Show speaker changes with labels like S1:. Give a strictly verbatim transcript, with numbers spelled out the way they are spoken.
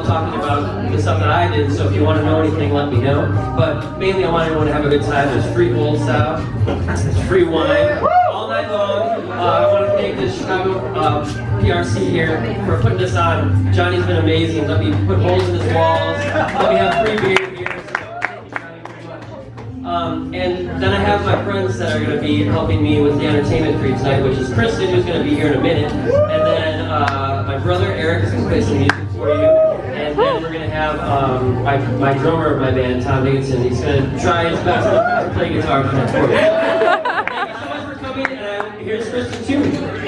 S1: talking about the stuff that I did, so if you want to know anything, let me know. But mainly I want everyone to have a good time. There's free bowl style, there's free wine, all night long. Uh, I want to thank the Chicago uh, P R C here for putting this on. Johnny's been amazing. Let me put holes in his walls. Let me have free beer here. So thank you, Johnny, very much. Um, and then I have my friends that are going to be helping me with the entertainment crew tonight, which is Kristen, who's going to be here in a minute, and then uh, my brother Eric is going to play some music for you, and then we're going to have um, my, my drummer of my band, Tom Dickinson. He's going to try his best to play guitar for you. Thank you so much for coming, and I, here's Kristen too.